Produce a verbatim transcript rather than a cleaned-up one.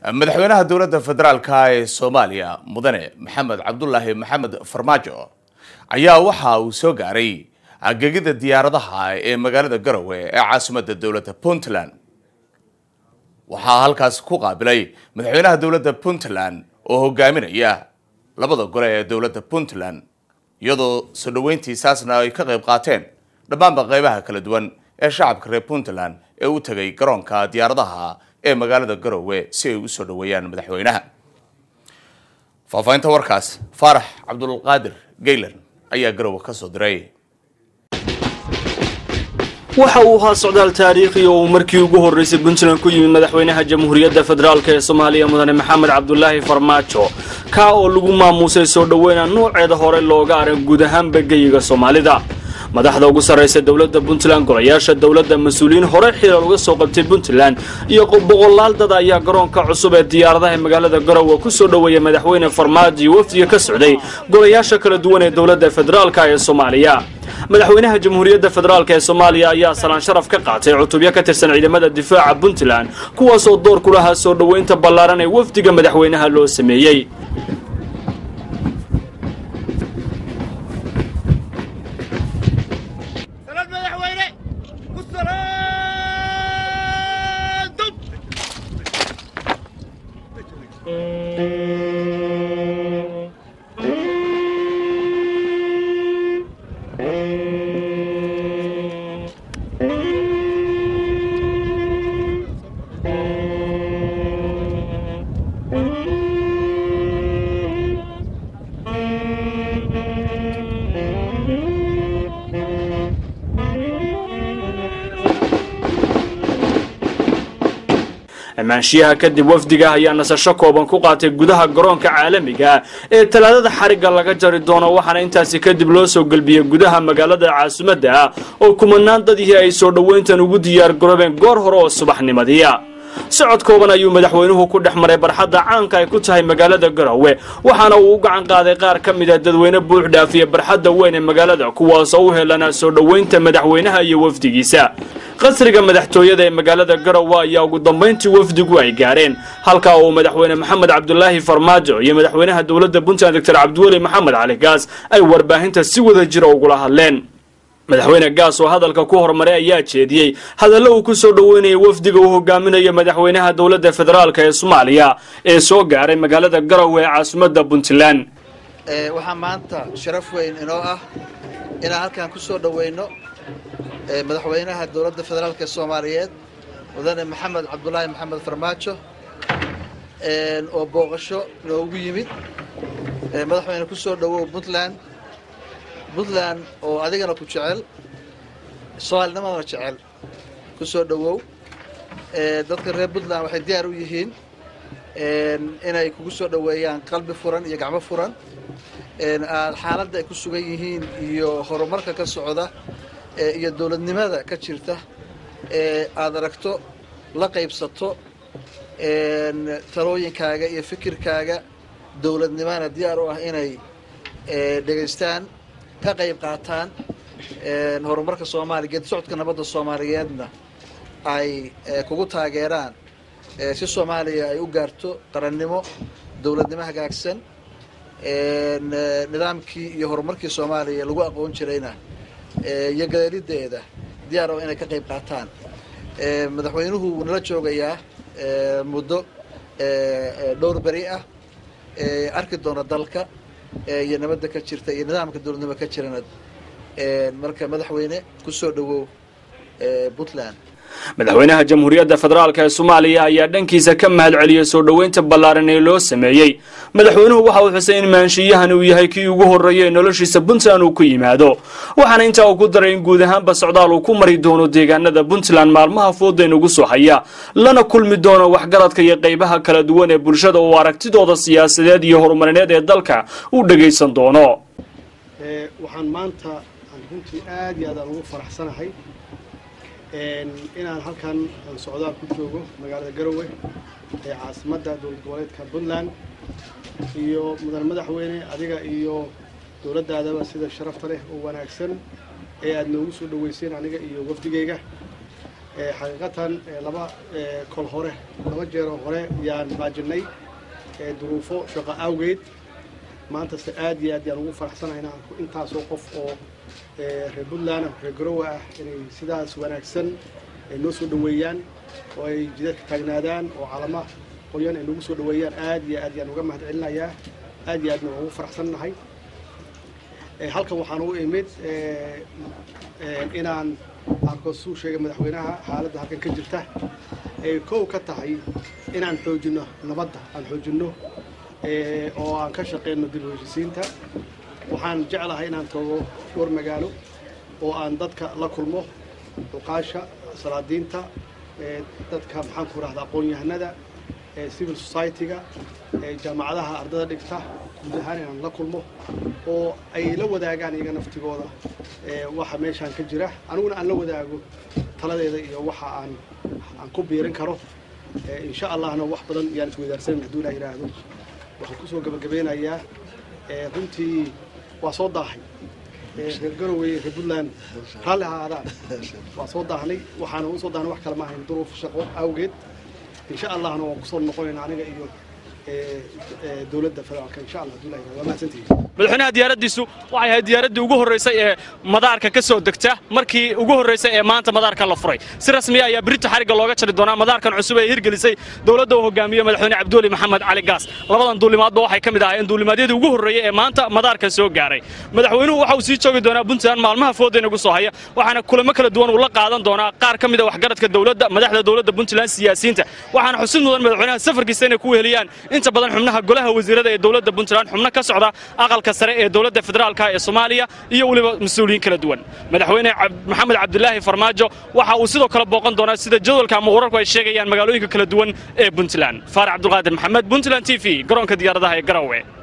madaxweynaha dowladda federaalka ee Soomaaliya mudane Maxamed Cabdullaahi Maxamed Farmaajo ayaa waxa uu soo gaaray agagida diyaaradaha ee magaalada Garowe ee caasimadda dowladda Puntland. waxaa halkaas ku qaabilay madaxweynaha dowladda Puntland oo hogaaminaya labada gole ee dowladda Puntland iyadoo soo dhaweyntiisaasna ay ka qayb qaateen dhammaan qaybaha kala duwan ee shacabka reer Puntland ee u tagay garoonka diyaaradaha ee magaalada Garowe si ay u soo dhaweeyaan madaxweynaha. faafaynta warkaas Faarax Cabdul Qaadir Geylan ayaa Garowe ka soo diray. waxa uu ahaa socdaal taariikhi oo markii ugu horeysay Puntland ku yimid madaxweynaha Jamhuuriyadda Federaalka ee Soomaaliya mudane Maxamed Cabdullaahi Farmaajo ka oo lagu maamusay soo dhaweynta nooceeda hore looga arag guud ahaan beegayga Soomaalida. madaxda ugu sareysa dawladda Puntland golayaasha dawladda mas'uuliyiin hore xilal uga soo qabtay Puntland iyo boqolaal dad ayaa garoonka cusub ee diyaaradaha magaalada Garowe ku soo dhaweeyay madaxweyne Farmaajo wafdiga ka socday golayaasha kala duwan ee dawladda federaalka ee Soomaaliya. madaxweynaha Jamhuuriyadda Federaalka ee Soomaaliya ayaa salaan sharaf ka qaatay cutubyo ka tirsan ciidamada difaaca Puntland kuwaas oo door ku lahaa soo dhaweynta ballaaran ee wafdiga madaxweynaha loo sameeyay. maanshiyaha kadib wafdiga ayaa nasasho kooban ku qaatay gudaha garoonka caalamiga ee talaadada xariga laga jari doono waxaana intaasi kadib loo soo galbiyay gudaha magaalada caasimadda oo kumanaan dadii ay soo dhaweyntan ugu diyaar garoobeen goor hore oo subaxnimadii. socod kooban ayuu madaxweynuhu ku dhex maray barxadda caanka ay ku tahay magaalada Garowe waxaana uu u gacan qaaday qaar ka mid ah dadweyne buux dhaafiya barxadda weyn ee magaalada kuwaas oo u heelana soo dhaweynta madaxweynaha iyo wafdigiisa. qasriga madaxtooyada ee magaalada Garowe ayaa ugu dambeyntii wafdigu ay gaareen halka uu madaxweyne Maxamed Cabdullaahi Farmaajo iyo madaxweynaha dawladda Puntland Doctor Cabdiweli Maxamed Cali Gaas ay warbaahinta si wada jir ugu la hadleen. madaxweyne Gaas oo hadalka ku hormaray ayaa jeediyay hadallo uu ku soo dhaweynayay wafdiga uu hogaaminayo madaxweynaha dawladda federaalka ee Soomaaliya ee soo gaaray magaalada Garowe ee caasimadda Puntland. ee waxa maanta sharaf weyn inoo ah inaan halkan ku soo dhaweyno ee madaxweynaha dawladda federaalka ee Soomaaliyeed mudane Maxamed Cabdullaahi Maxamed Farmaajo ee oo booqasho noogu yimid ee madaxweynaha ku soo dhawow Puntland Puntland oo adigana ku jecel Soomaalnimada jecel ku soo dhawow ee dadka reer Puntland waxay diyaar u yihiin ee inay kugu soo dhaweeyaan qalbi furan iyo gacmo furan ee xaaladda ay ku sugan yihiin iyo horumarka ka socda ee iyo dawladnimada ka jirta ee aad aragto la qaybsato ee talooyinkaaga iyo fikirkaaga dawladnimada diyaar u ah inay ee dhageystaan ka qayb qaataan ee horumarka Soomaaliya geed socodka nabadda Soomaaliyeedna ay kugu taageeraan ee si Soomaaliya ay u gaarto qarannimo dawladnimo hagaagsan ee nidaamkii iyo horumarkii Soomaaliya lagu aqoon jirayna ee iyo galeelideeda diyaar oo inay ka qayb qaataan. ee madaxweynuhu wuu nala joogayaa ee muddo ee dhowr bari ah ee arki doona dalka iyo nabadda ka jirta iyo nidaamka dawladnimo ka jirana ee marka madaxweyne ku soo dhawow ee Puntland. madaxweynaha Jamhuuriyadda Federaalka ee Soomaaliya ayaa dhankiisa ka mahad celiyay soo dhaweynta ballaaran ee loo sameeyay. madaxweynuhu waxa uu xusay in maanshiyahan uu yahay kii ugu horeeyay noloshiisa Puntland uu ku yimaado waxaana inta uu ku daray in guud ahaanba socdaal uu ku mari doono deegaanada Puntland maalmaha foodeyn ugu soo haya lana kulmi doono waxgaradka iyo qaybaha kala duwan ee bulshada oo aragtidooda siyaasadeed iyo horumarineed ee dalka uu dhageysan doono. ee waxaan maanta runtii aad iyo aad ugu faraxsanahay inaan halkan socdaal ku joogo magaalada Garowe ee caasimadda dowlad goboleedka Puntland iyo mudane madaxweyne adiga iyo dawladdaadaba sida sharafta leh oo wanaagsan ee aad noogu soo dhaweyseen aniga iyo wafdigeyga xaqiiqatan laba kol hore laba jeer hore yaan baajinay duruufo shaqo awgeed maanta se aad iyo aad yaan ugu faraxsanahay inaan intaasoo qof oo reer Puntland reer Garowe ah inay sidaas wanaagsan noo soo dhaweeyaan oo ay jidadka taagnaadaan oo calama qoyan ay nagu soo dhaweeyaan aad iyo aad yaan uga mahadcelinayaa aad iyo aadna ugu faraxsanahay halkan waxaan u imid inaan arko suu sheegay madaxweynaha xaaladda halkan ka jirta ee koow ka tahay inaan xoojino nabadda aan xoojino oo aan ka shaqeyno dib u heshiisiinta waxaan jeclahay inaan tago dhowr magaalo oo aan dadka la kulmo duqaasha salaadiinta dadka maxaan ku rahdaa aqoon-yahanada civil society-ga jaamacadaha ardada dhigta guud ahaan inaan la kulmo oo ay la wadaagaan iyaga naftigooda waxa meeshaan ka jira aniguna aan la wadaago taladeeda iyo waxa aan aan ku biirin karo insha allahna wax badan yaan isweydaarsan hadduu ilaahay yiraahdo waxaan ku soo gabagabeynayaa runtii waa soo daahay reer Garowe reer Puntland raalli ahaadaan waa soo daahnay waxaan u soo daahnay wax kale ma ahayn duruuf shaqo awgeed insha allahna waan ku soo noqonaynaa aniga iyo dawladda federaalka insha allah hadduu ilaahay waa mahadsantihiin madaxweynaha diyaaradiisu waxay ahayd diyaaradii ugu horeysay ee madaarka ka soo degta markii ugu horeysay ee maanta madaarkan la furay si rasmi ah ayaa berito xariga looga jari doonaa madaarkan cusub ee hirgelisay dawladda uu hogaamiyo madaxweyne Cabdulle Maxamed Cali Gaas labadan duulimaadba waxay ka mid ahaayeen duulimaadyadii ugu horeeyay ee maanta madaarkan soo gaaray madaxweynuhu waxa uu sii joogi doonaa Puntland maalmaha foodeena ugu soo haya waxaana kulamo kala duwan uu la qaadan doonaa qaar ka mid ah waxgaradka dawladda madaxda dawladda Puntland siyaasiyiinta waxaana xusid mudan madaxweynaha safarkiisa inay ku weheliyaan inta badan xubnaha golaha wasiirada ee dawladda Puntland xubno ka socda aqalka sare ee dawladda federaalka ee Soomaaliya iyo waliba mas'uuliyiin kala duwan madaxweyne Maxamed Cabdullaahi Farmaajo waxa uu sidoo kale booqan doonaa sida jadwalka ama wararku ay sheegayaan magaalooyinka kala duwan ee Puntland Faarax Cabdulqaadir Maxamed Puntland T V garoonka diyaaradaha ee Garowe